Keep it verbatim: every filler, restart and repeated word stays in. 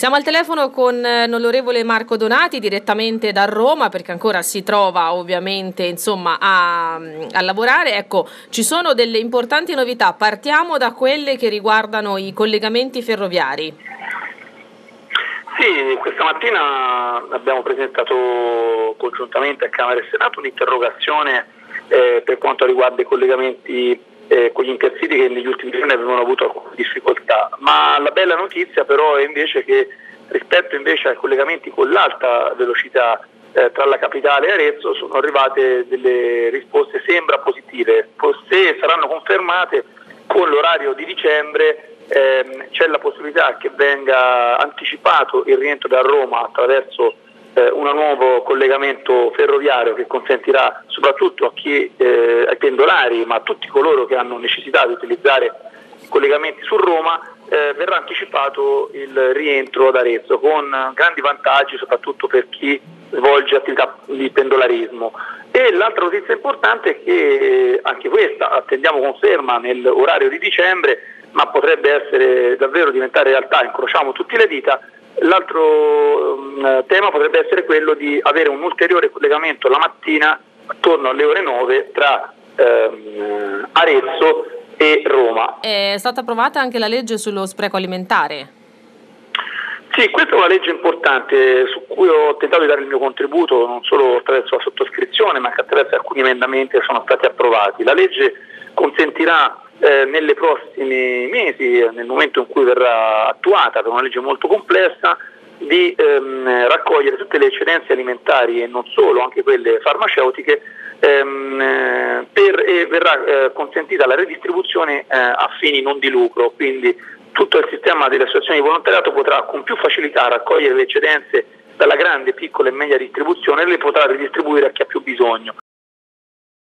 Siamo al telefono con l'onorevole Marco Donati direttamente da Roma, perché ancora si trova ovviamente insomma a, a lavorare. Ecco, ci sono delle importanti novità, partiamo da quelle che riguardano i collegamenti ferroviari. Sì, questa mattina abbiamo presentato congiuntamente a Camera e Senato un'interrogazione eh, per quanto riguarda i collegamenti eh, con gli intercity che negli ultimi giorni avevano avuto alcune difficoltà, ma la bella notizia però è invece che rispetto invece ai collegamenti con l'alta velocità eh, tra la capitale e Arezzo sono arrivate delle risposte sembra positive. Se saranno confermate, con l'orario di dicembre ehm, c'è la possibilità che venga anticipato il rientro da Roma attraverso eh, un nuovo collegamento ferroviario che consentirà soprattutto a chi, eh, ai pendolari, ma a tutti coloro che hanno necessità di utilizzare collegamenti su Roma, eh, verrà anticipato il rientro ad Arezzo con grandi vantaggi soprattutto per chi svolge attività di pendolarismo. E l'altra notizia importante è che anche questa attendiamo conferma nell'orario di dicembre, ma potrebbe essere davvero diventare realtà, incrociamo tutte le dita. L'altro um, tema potrebbe essere quello di avere un ulteriore collegamento la mattina attorno alle ore nove tra um, Arezzo e Roma. È stata approvata anche la legge sullo spreco alimentare. Sì, questa è una legge importante su cui ho tentato di dare il mio contributo non solo attraverso la sottoscrizione ma anche attraverso alcuni emendamenti che sono stati approvati. La legge consentirà eh, nelle prossimi mesi, nel momento in cui verrà attuata, per una legge molto complessa, di ehm, raccogliere tutte le eccedenze alimentari e non solo, anche quelle farmaceutiche, ehm, per, e verrà eh, consentita la redistribuzione eh, a fini non di lucro, quindi tutto il sistema delle associazioni di volontariato potrà con più facilità raccogliere le eccedenze dalla grande, piccola e media distribuzione e le potrà ridistribuire a chi ha più bisogno.